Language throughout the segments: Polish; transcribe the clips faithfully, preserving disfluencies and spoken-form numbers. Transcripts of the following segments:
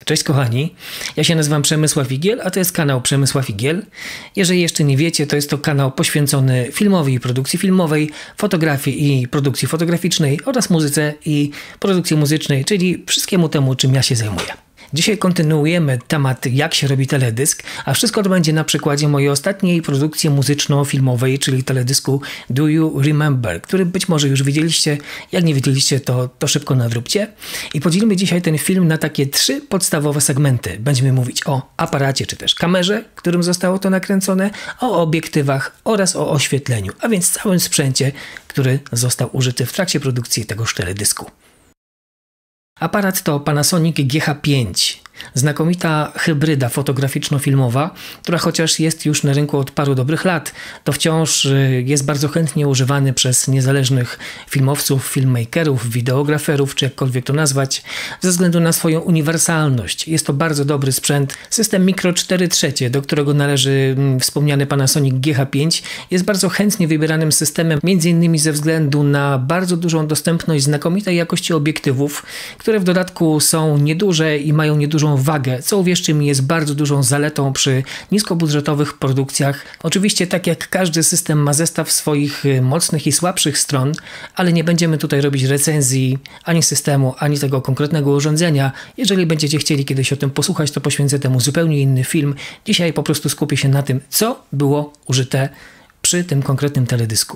Cześć kochani, ja się nazywam Przemysław Igiel, a to jest kanał Przemysław Igiel. Jeżeli jeszcze nie wiecie, to jest to kanał poświęcony filmowi i produkcji filmowej, fotografii i produkcji fotograficznej oraz muzyce i produkcji muzycznej, czyli wszystkiemu temu, czym ja się zajmuję. Dzisiaj kontynuujemy temat, jak się robi teledysk, a wszystko to będzie na przykładzie mojej ostatniej produkcji muzyczno-filmowej, czyli teledysku Do You Remember, który być może już widzieliście. Jak nie widzieliście, to, to szybko nadróbcie. I podzielimy dzisiaj ten film na takie trzy podstawowe segmenty. Będziemy mówić o aparacie, czy też kamerze, którym zostało to nakręcone, o obiektywach oraz o oświetleniu, a więc całym sprzęcie, który został użyty w trakcie produkcji tegoż teledysku. Aparat to Panasonic G H pięć, znakomita hybryda fotograficzno-filmowa, która chociaż jest już na rynku od paru dobrych lat, to wciąż jest bardzo chętnie używany przez niezależnych filmowców, filmmakerów, wideograferów, czy jakkolwiek to nazwać, ze względu na swoją uniwersalność. Jest to bardzo dobry sprzęt. System Micro cztery trzecie, do którego należy wspomniany Panasonic G H pięć, jest bardzo chętnie wybieranym systemem, między innymi ze względu na bardzo dużą dostępność znakomitej jakości obiektywów, które w dodatku są nieduże i mają niedużą wagę, co uwierzcie mi jest bardzo dużą zaletą przy niskobudżetowych produkcjach. Oczywiście tak jak każdy system ma zestaw swoich mocnych i słabszych stron, ale nie będziemy tutaj robić recenzji ani systemu, ani tego konkretnego urządzenia. Jeżeli będziecie chcieli kiedyś o tym posłuchać, to poświęcę temu zupełnie inny film. Dzisiaj po prostu skupię się na tym, co było użyte przy tym konkretnym teledysku.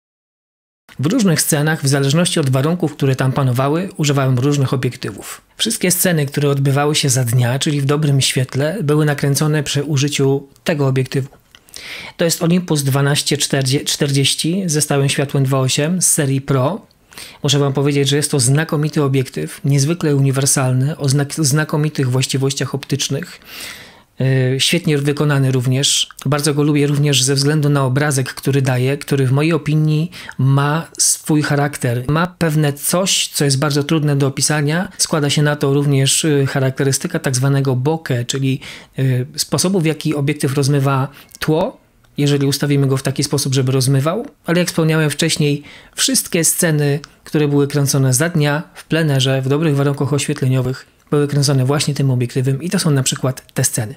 W różnych scenach, w zależności od warunków, które tam panowały, używałem różnych obiektywów. Wszystkie sceny, które odbywały się za dnia, czyli w dobrym świetle, były nakręcone przy użyciu tego obiektywu. To jest Olympus dwanaście czterdzieści ze stałym światłem dwa osiem z serii Pro. Muszę wam powiedzieć, że jest to znakomity obiektyw, niezwykle uniwersalny, o znak znakomitych właściwościach optycznych. Yy, świetnie wykonany również. Bardzo go lubię również ze względu na obrazek, który daje, który w mojej opinii ma swój charakter. Ma pewne coś, co jest bardzo trudne do opisania. Składa się na to również yy, charakterystyka tak zwanego bokeh, czyli yy, sposobu, w jaki obiektyw rozmywa tło, jeżeli ustawimy go w taki sposób, żeby rozmywał. Ale jak wspomniałem wcześniej, wszystkie sceny, które były kręcone za dnia, w plenerze, w dobrych warunkach oświetleniowych, były kręcone właśnie tym obiektywem i to są na przykład te sceny.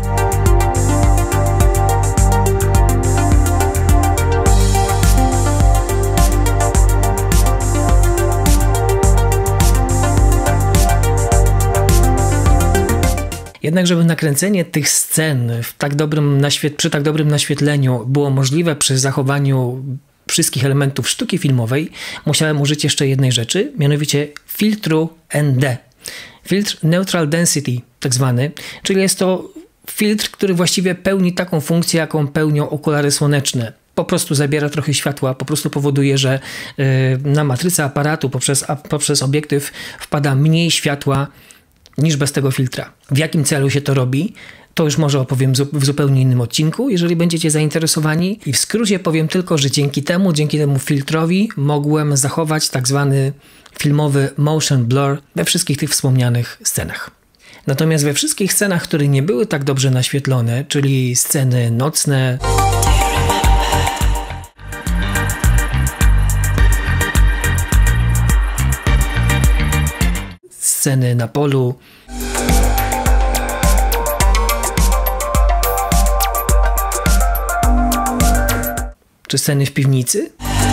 Jednak żeby nakręcenie tych scen w tak dobrym naświet- przy tak dobrym naświetleniu było możliwe przy zachowaniu wszystkich elementów sztuki filmowej, musiałem użyć jeszcze jednej rzeczy, mianowicie filtru N D. Filtr Neutral Density, tak zwany, czyli jest to filtr, który właściwie pełni taką funkcję, jaką pełnią okulary słoneczne. Po prostu zabiera trochę światła, po prostu powoduje, że yy, na matrycę aparatu poprzez, a, poprzez obiektyw wpada mniej światła niż bez tego filtra. W jakim celu się to robi? To już może opowiem w zupełnie innym odcinku, jeżeli będziecie zainteresowani. I w skrócie powiem tylko, że dzięki temu, dzięki temu filtrowi mogłem zachować tak zwany filmowy motion blur we wszystkich tych wspomnianych scenach. Natomiast we wszystkich scenach, które nie były tak dobrze naświetlone, czyli sceny nocne, sceny na polu, czy sceny w piwnicy,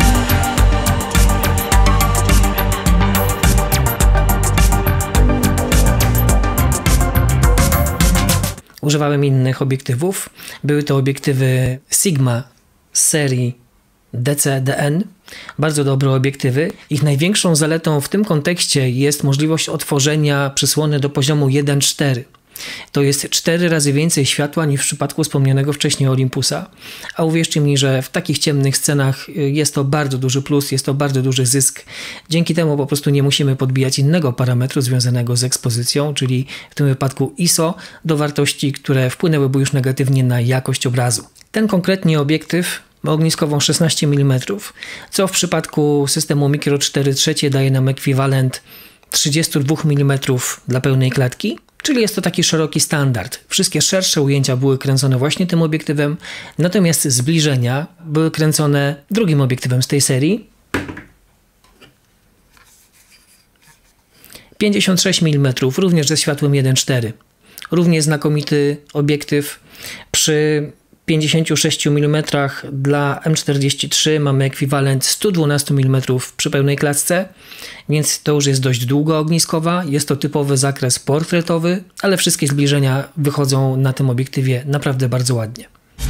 używałem innych obiektywów. Były to obiektywy Sigma z serii D C D N. Bardzo dobre obiektywy. Ich największą zaletą w tym kontekście jest możliwość otworzenia przysłony do poziomu jeden cztery. To jest cztery razy więcej światła niż w przypadku wspomnianego wcześniej Olympusa. A uwierzcie mi, że w takich ciemnych scenach jest to bardzo duży plus, jest to bardzo duży zysk. Dzięki temu po prostu nie musimy podbijać innego parametru związanego z ekspozycją, czyli w tym wypadku I S O, do wartości, które wpłynęłyby już negatywnie na jakość obrazu. Ten konkretnie obiektyw ma ogniskową szesnaście milimetrów, co w przypadku systemu Micro cztery trzecie daje nam ekwiwalent trzydzieści dwa milimetry dla pełnej klatki. Czyli jest to taki szeroki standard. Wszystkie szersze ujęcia były kręcone właśnie tym obiektywem, natomiast zbliżenia były kręcone drugim obiektywem z tej serii. pięćdziesiąt sześć milimetrów, również ze światłem jeden cztery. Równie znakomity obiektyw. Przy pięćdziesięciu sześciu milimetrach dla M czterdzieści trzy mamy ekwiwalent stu dwunastu milimetrów przy pełnej klatce, więc to już jest dość długoogniskowa. Jest to typowy zakres portretowy, ale wszystkie zbliżenia wychodzą na tym obiektywie naprawdę bardzo ładnie.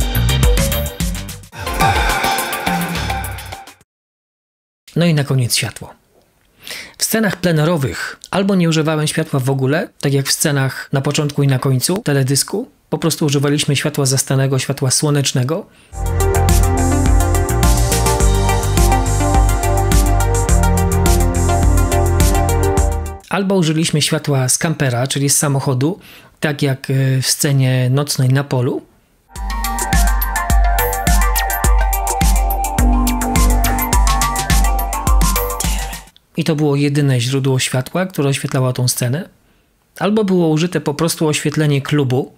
No i na koniec światło. W scenach plenerowych albo nie używałem światła w ogóle, tak jak w scenach na początku i na końcu teledysku. Po prostu używaliśmy światła zastanego, światła słonecznego. Albo użyliśmy światła z kampera, czyli z samochodu, tak jak w scenie nocnej na polu. I to było jedyne źródło światła, które oświetlało tą scenę. Albo było użyte po prostu oświetlenie klubu.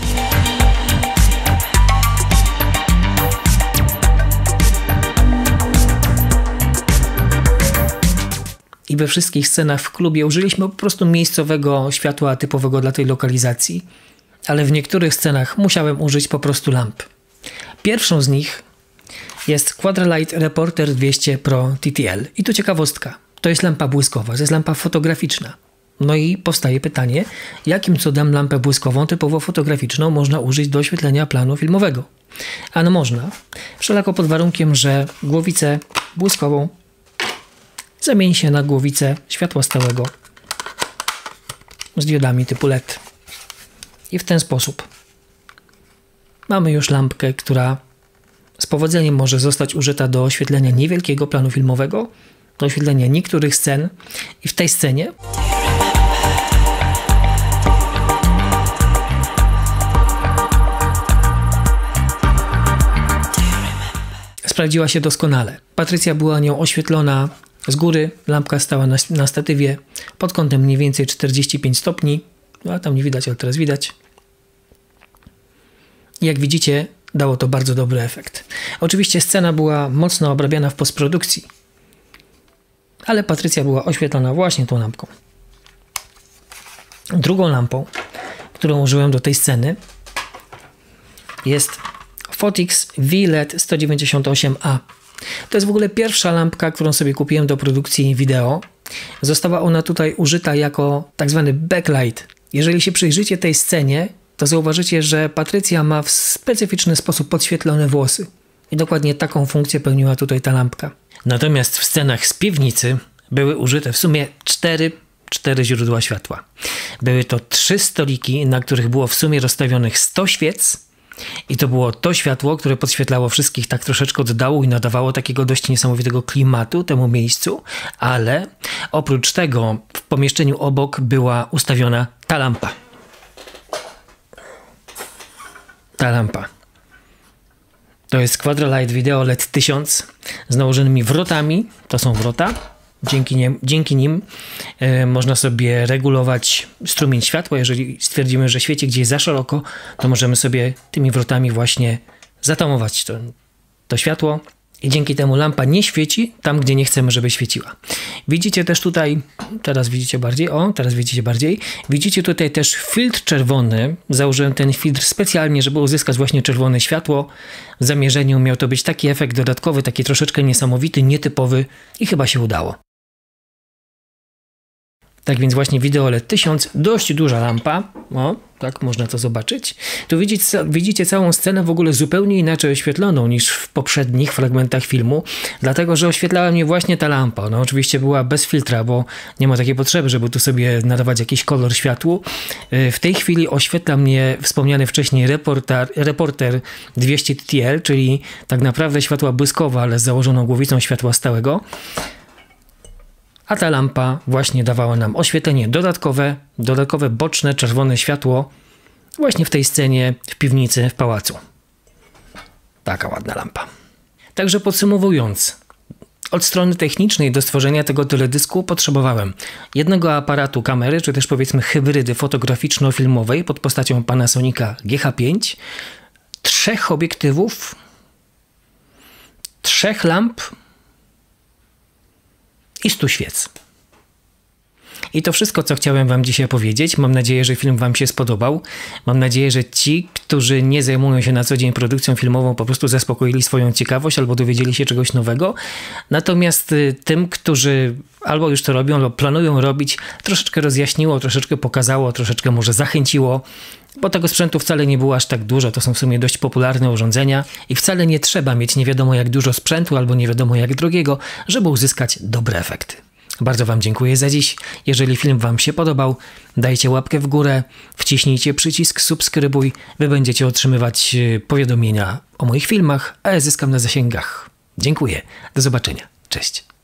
I we wszystkich scenach w klubie użyliśmy po prostu miejscowego światła typowego dla tej lokalizacji. Ale w niektórych scenach musiałem użyć po prostu lamp. Pierwszą z nich jest Quadralight Reporter dwieście Pro T T L. I tu ciekawostka. To jest lampa błyskowa, to jest lampa fotograficzna. No i powstaje pytanie, jakim cudem lampę błyskową typowo fotograficzną można użyć do oświetlenia planu filmowego? Ano można, wszelako pod warunkiem, że głowicę błyskową zamieni się na głowicę światła stałego z diodami typu L E D. I w ten sposób mamy już lampkę, która z powodzeniem może zostać użyta do oświetlenia niewielkiego planu filmowego, do oświetlenia niektórych scen. I w tej scenie sprawdziła się doskonale. Patrycja była nią oświetlona z góry, lampka stała na, na statywie pod kątem mniej więcej czterdzieści pięć stopni, no, a tam nie widać, ale teraz widać. Jak widzicie, dało to bardzo dobry efekt. Oczywiście scena była mocno obrabiana w postprodukcji, ale Patrycja była oświetlona właśnie tą lampką. Drugą lampą, którą użyłem do tej sceny, jest Photix V L E D sto dziewięćdziesiąt osiem A. To jest w ogóle pierwsza lampka, którą sobie kupiłem do produkcji wideo. Została ona tutaj użyta jako tak zwany backlight. Jeżeli się przyjrzycie tej scenie, to zauważycie, że Patrycja ma w specyficzny sposób podświetlone włosy. I dokładnie taką funkcję pełniła tutaj ta lampka. Natomiast w scenach z piwnicy były użyte w sumie cztery, cztery źródła światła. Były to trzy stoliki, na których było w sumie rozstawionych sto świec. I to było to światło, które podświetlało wszystkich tak troszeczkę od dołu i nadawało takiego dość niesamowitego klimatu temu miejscu, ale oprócz tego w pomieszczeniu obok była ustawiona ta lampa. Ta lampa. To jest Quadralight Video L E D tysiąc z nałożonymi wrotami. To są wrota. Dzięki, nie, dzięki nim e, można sobie regulować strumień światła. Jeżeli stwierdzimy, że świeci gdzieś za szeroko, to możemy sobie tymi wrotami właśnie zatamować to, to światło. I dzięki temu lampa nie świeci tam, gdzie nie chcemy, żeby świeciła. Widzicie też tutaj, teraz widzicie bardziej, o, teraz widzicie bardziej, widzicie tutaj też filtr czerwony. Założyłem ten filtr specjalnie, żeby uzyskać właśnie czerwone światło. W zamierzeniu miał to być taki efekt dodatkowy, taki troszeczkę niesamowity, nietypowy i chyba się udało. Tak więc właśnie Video L E D tysiąc, dość duża lampa, o, tak można to zobaczyć. Tu widzicie, widzicie całą scenę w ogóle zupełnie inaczej oświetloną niż w poprzednich fragmentach filmu, dlatego że oświetlała mnie właśnie ta lampa. Ona oczywiście była bez filtra, bo nie ma takiej potrzeby, żeby tu sobie nadawać jakiś kolor światłu. W tej chwili oświetla mnie wspomniany wcześniej reporter, reporter dwieście T T L, czyli tak naprawdę światła błyskowe, ale z założoną głowicą światła stałego. A ta lampa właśnie dawała nam oświetlenie dodatkowe, dodatkowe boczne, czerwone światło właśnie w tej scenie w piwnicy w pałacu. Taka ładna lampa. Także podsumowując, od strony technicznej do stworzenia tego teledysku potrzebowałem jednego aparatu kamery, czy też powiedzmy hybrydy fotograficzno-filmowej pod postacią Panasonica G H pięć, trzech obiektywów, trzech lamp i stu świec. I to wszystko, co chciałem wam dzisiaj powiedzieć. Mam nadzieję, że film wam się spodobał. Mam nadzieję, że ci, którzy nie zajmują się na co dzień produkcją filmową, po prostu zaspokoili swoją ciekawość albo dowiedzieli się czegoś nowego. Natomiast tym, którzy albo już to robią, albo planują robić, troszeczkę rozjaśniło, troszeczkę pokazało, troszeczkę może zachęciło, bo tego sprzętu wcale nie było aż tak dużo. To są w sumie dość popularne urządzenia i wcale nie trzeba mieć nie wiadomo jak dużo sprzętu albo nie wiadomo jak drogiego, żeby uzyskać dobre efekty. Bardzo wam dziękuję za dziś. Jeżeli film wam się podobał, dajcie łapkę w górę, wciśnijcie przycisk subskrybuj. Wy będziecie otrzymywać powiadomienia o moich filmach, a ja zyskam na zasięgach. Dziękuję. Do zobaczenia. Cześć.